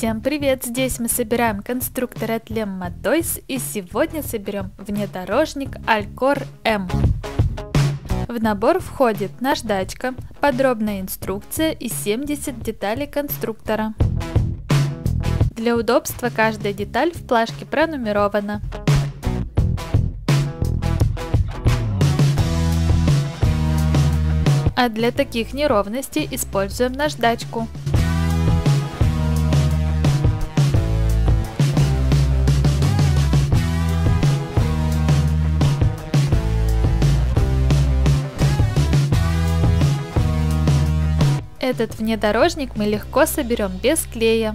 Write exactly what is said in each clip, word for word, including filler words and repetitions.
Всем привет! Здесь мы собираем конструктор от Lemma Toys, и сегодня соберем внедорожник Alcor M. В набор входит наждачка, подробная инструкция и семьдесят деталей конструктора. Для удобства каждая деталь в плашке пронумерована. А для таких неровностей используем наждачку. Этот внедорожник мы легко соберем без клея.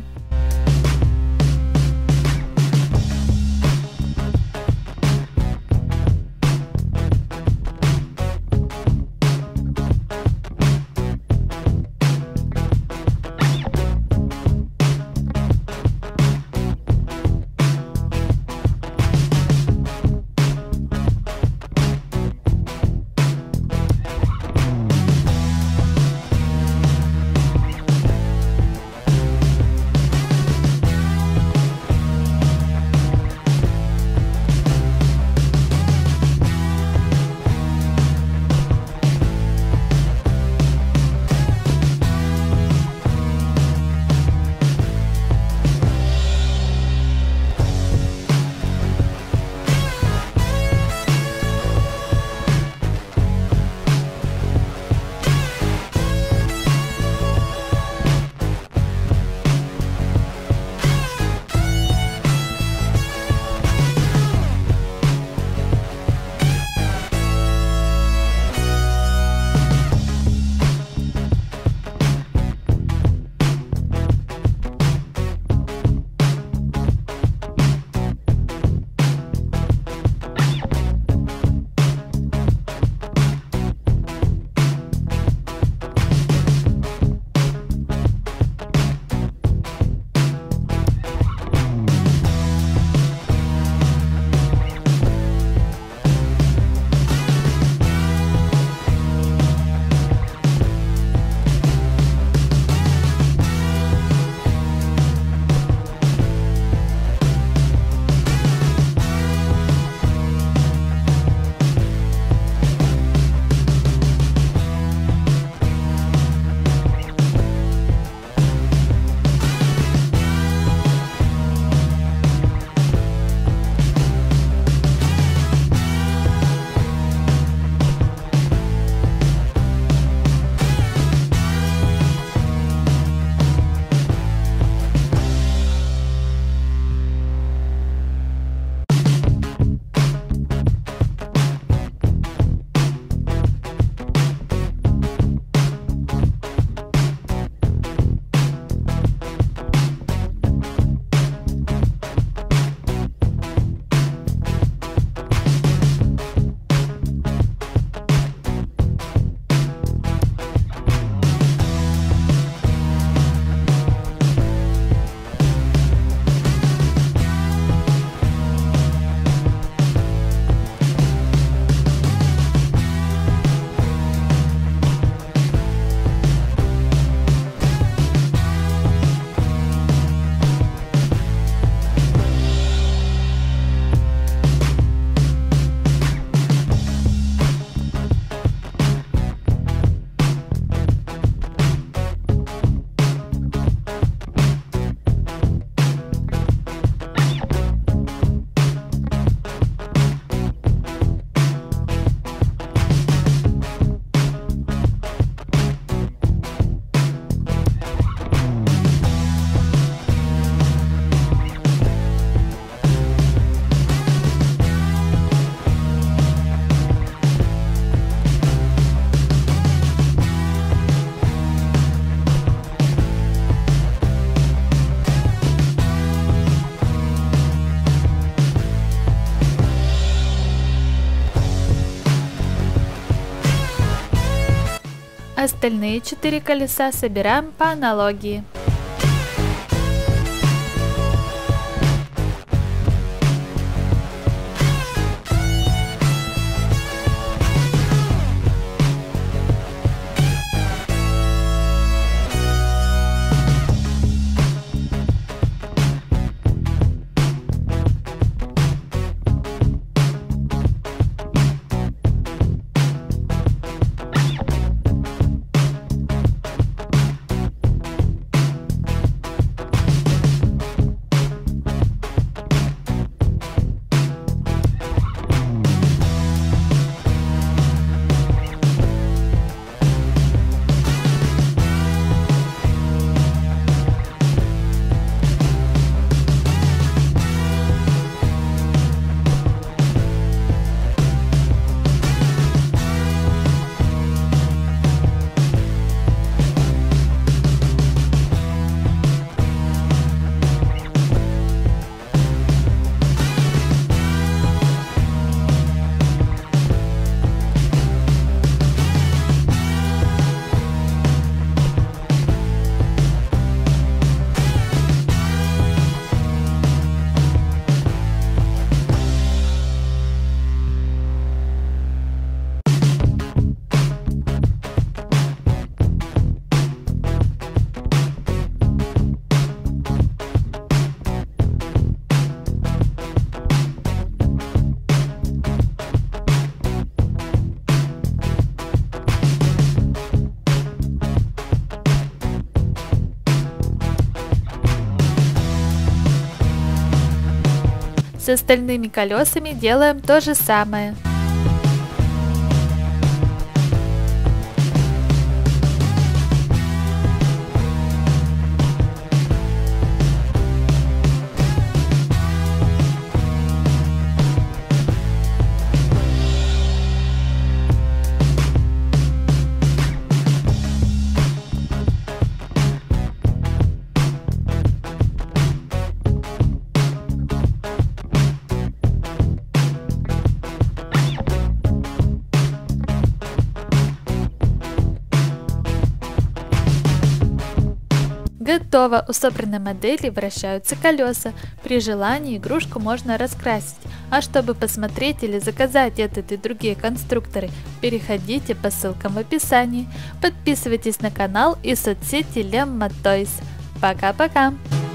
Остальные четыре колеса собираем по аналогии. С остальными колесами делаем то же самое. Готово! У собранной модели вращаются колеса. При желании игрушку можно раскрасить. А чтобы посмотреть или заказать этот и другие конструкторы, переходите по ссылкам в описании. Подписывайтесь на канал и соцсети Lemma Toys. Пока-пока!